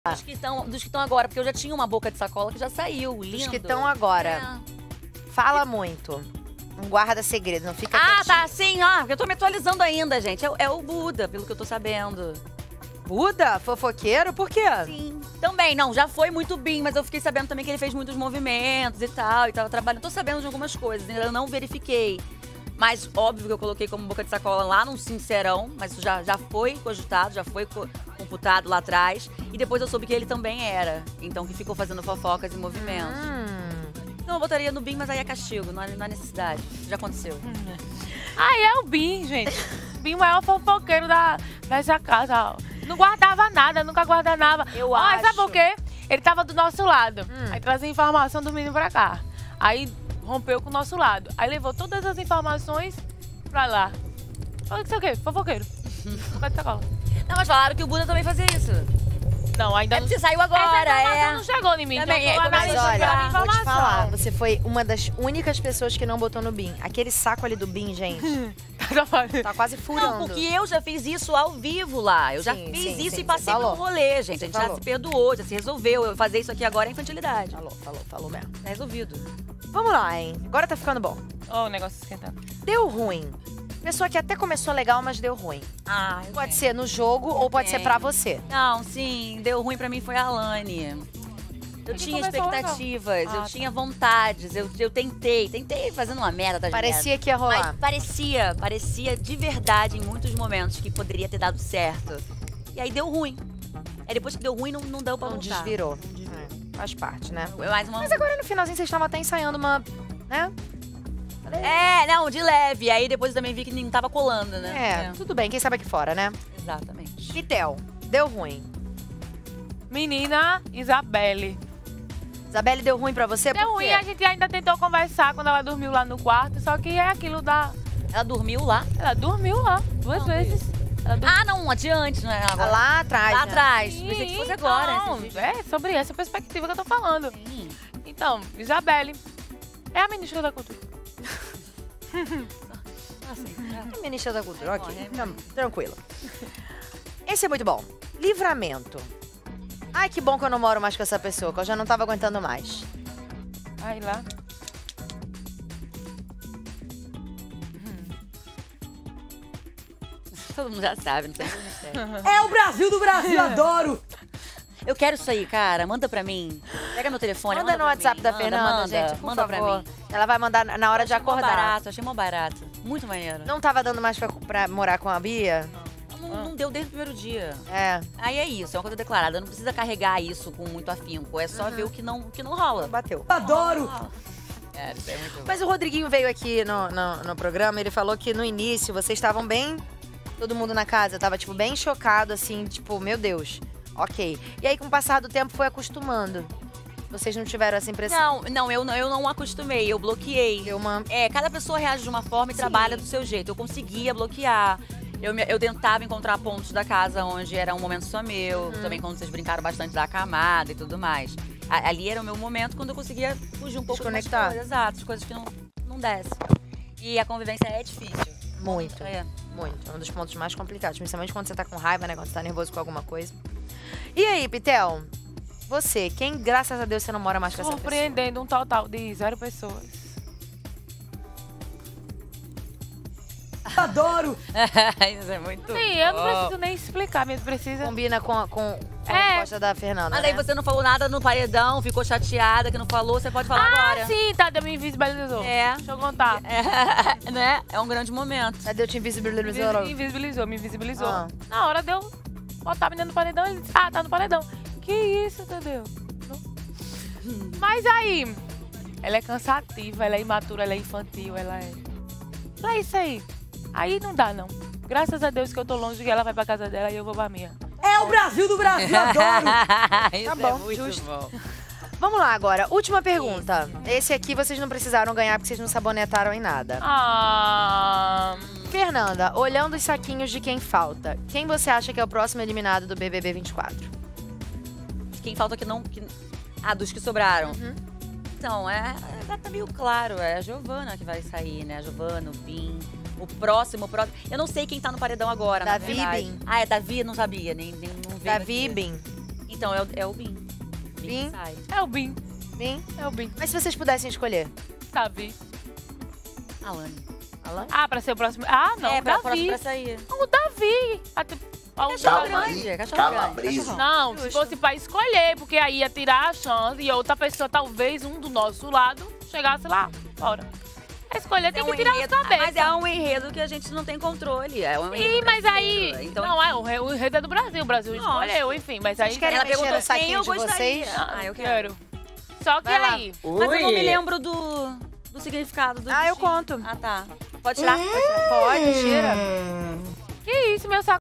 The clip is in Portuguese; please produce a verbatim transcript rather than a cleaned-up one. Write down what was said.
Dos que estão dos que estão agora, porque eu já tinha uma boca de sacola que já saiu, lindo. Dos que estão agora. É. Fala muito. Não guarda segredo, não fica Ah, quietinho. tá, sim, ó. Eu tô me atualizando ainda, gente. É, é o Buda, pelo que eu tô sabendo. Buda? Fofoqueiro? Por quê? Sim. Também, não, já foi muito bem, mas eu fiquei sabendo também que ele fez muitos movimentos e tal, e tava trabalhando. Tô sabendo de algumas coisas, ainda não verifiquei. Mas óbvio que eu coloquei como boca de sacola lá num Sincerão, mas isso já, já foi cogitado, já foi co computado lá atrás. E depois eu soube que ele também era. Então que ficou fazendo fofocas e movimentos. Hum. Não, eu botaria no B I M, mas aí é castigo, não há, não há necessidade. Já aconteceu. Aí é o Bim, gente. Bim é o maior fofoqueiro da, dessa casa. Não guardava nada, nunca guardava. Eu Ó, acho. sabe por quê? Ele tava do nosso lado. Hum. Aí trazia informação do menino pra cá. Aí rompeu com o nosso lado. Aí levou todas as informações pra lá. Olha isso aqui, fofoqueiro. Boca de sacola. Não, mas falaram que o Buda também fazia isso. Não, ainda É não. porque saiu agora, Essa informação é. não chegou em mim. Também, então eu tô é, Mas analisando olha, a vou te informação. falar, você foi uma das únicas pessoas que não botou no B I M. Aquele saco ali do B I M, gente, tá quase furando. Não, porque eu já fiz isso ao vivo lá. Eu já Sim, fiz sim, isso sim, e passei você pelo falou. rolê, gente. Você a gente já falou. se perdoou, já se resolveu. Eu fazer isso aqui agora é infantilidade. Falou, falou, falou mesmo. Tá resolvido. Vamos lá, hein? Agora tá ficando bom. Ó, o negócio esquentando. Deu ruim. Pessoa que até começou legal, mas deu ruim. Ah, eu Pode tenho. ser no jogo ou pode ser tenho. pra você. Não, sim, deu ruim pra mim foi a Alane. Eu Ele tinha começou expectativas, legal. eu Ah, tá. tinha vontades, eu, eu tentei, tentei fazendo uma merda das Parecia que ia merdas. rolar. Mas parecia, parecia de verdade em muitos momentos que poderia ter dado certo. E aí deu ruim. Aí depois que deu ruim, não, não deu pra Não voltar. desvirou. Não desvirou. É, faz parte, né? É mais uma... Mas agora no finalzinho vocês estavam até ensaiando uma, né? É, não, de leve. Aí depois eu também vi que não tava colando, né? É, tudo bem, quem sabe aqui fora, né? Exatamente. Pitel, deu ruim. Menina Isabelle. Isabelle, deu ruim pra você? Deu Por ruim, quê? a gente ainda tentou conversar quando ela dormiu lá no quarto, só que é aquilo da... Ela dormiu lá? Ela dormiu lá, duas Não, vezes. Ela dormiu. Ah, não, adiante, não é Ah, agora. lá atrás, Lá né? atrás. Sim, Pensei que fosse então, agora. Esse vídeo. é sobre essa perspectiva que eu tô falando. Sim. Então, Isabelle é a ministra da cultura. É ministra da Cultura, ok. Morre, Então, tranquilo. Esse é muito bom. Livramento. Ai, que bom que eu não moro mais com essa pessoa, que eu já não tava aguentando mais. Aí lá. Todo mundo já sabe, não tem nenhum mistério. É o Brasil do Brasil, adoro! Eu quero isso aí, cara. Manda pra mim. Pega meu telefone, Manda manda no pra WhatsApp mim. da Manda, Fernanda, manda, gente, por manda favor. pra mim. Ela vai mandar na hora de Achei mó acordar. barato, achei mó barato. Muito maneiro. Não tava dando mais pra, pra morar com a Bia? Não, não deu desde o primeiro dia. É, Aí é isso, é uma coisa declarada. Não precisa carregar isso com muito afinco. É só ver o que não, o que não rola. bateu. Adoro! É, isso é muito bom. Mas o Rodriguinho veio aqui no, no, no programa, ele falou que no início vocês estavam bem... Todo mundo na casa tava, tipo, bem chocado, assim, tipo, meu Deus, ok. E aí, com o passar do tempo, foi acostumando. Vocês não tiveram essa impressão? Não, não, eu não, eu não acostumei, eu bloqueei. Deu uma... É, cada pessoa reage de uma forma e Sim. trabalha do seu jeito. Eu conseguia bloquear. Eu, me- eu tentava encontrar pontos da casa onde era um momento só meu. Uhum. Também quando vocês brincaram bastante da camada e tudo mais. A- ali era o meu momento quando eu conseguia fugir um pouco das Desconectar. coisas. Exato, as coisas que não, não descem. E a convivência é difícil. Muito, É. muito. É um dos pontos mais complicados, principalmente quando você tá com raiva, né? Quando você tá nervoso com alguma coisa. E aí, Pitel? Você, quem, graças a Deus, você não mora mais com essa pessoa? Surpreendendo um total de zero pessoas. Adoro! Isso é muito Sim, eu não bom. preciso nem explicar, mesmo precisa. Combina com, a- com, com É. a gosta da Fernanda, Mas aí né? você não falou nada no paredão, ficou chateada que não falou, você pode falar Ah, agora. sim, tá, me invisibilizou. É. Deixa eu contar. É, né? É um grande momento. Cadê o te invisibilizou? Me invisibilizou, me invisibilizou. Ah. Na hora deu botar a menina no paredão, ele disse, ah, tá no paredão. Que isso, entendeu? Mas aí, ela é cansativa, ela é imatura, ela é infantil, ela é... Ela é isso aí. Aí não dá, não. Graças a Deus que eu tô longe, que ela vai pra casa dela e eu vou pra minha. É o Brasil do Brasil, adoro! Isso Tá bom, é muito justo. bom. Vamos lá agora, última pergunta. Esse aqui vocês não precisaram ganhar porque vocês não sabonetaram em nada. Ah... Fernanda, olhando os saquinhos de quem falta, quem você acha que é o próximo eliminado do B B B vinte e quatro? Quem falta que não... Que... Ah, dos que sobraram. Uhum. Então, é, é, tá meio claro, é a Giovana que vai sair, né? A Giovana, o Bim, o próximo, o próximo... Eu não sei quem tá no paredão agora, Davi na verdade. Bim. Ah, é Davi? Não sabia, nem, nem não veio Davi aqui. Bim. Então, é o, é o Bin. Bin? sai. É o Bin. Bin? É o Bin. Mas se vocês pudessem escolher? Davi. Alane. Alan? Ah, pra ser o próximo. Ah, não, é, pra, Davi. próximo pra sair. O Davi. Até- ó, o Cachorro Davi. grande, é cachorro grande. cachorrão. Não, se Justo. fosse pra escolher, porque aí ia tirar a chance e outra pessoa, talvez um do nosso lado, chegasse lá, fora. A escolher tem É que um tirar enredo- as cabeças. Mas é um enredo que a gente não tem controle. É um enredo Sim, mas aí. brasileiro. Então, não, é, o re- o enredo é do Brasil. O Brasil Nossa. escolheu, enfim. Mas aí. Vocês querem ela mexer perguntou no saquinho quem eu de gostaria. vocês? Ah, eu quero. Só que Vai lá. aí. Mas eu não Oi. me lembro do, do significado do Ah, eu bichinho. conto. Ah, tá. Pode tirar? Pode tirar. Pode, tira. Que isso, meu saco.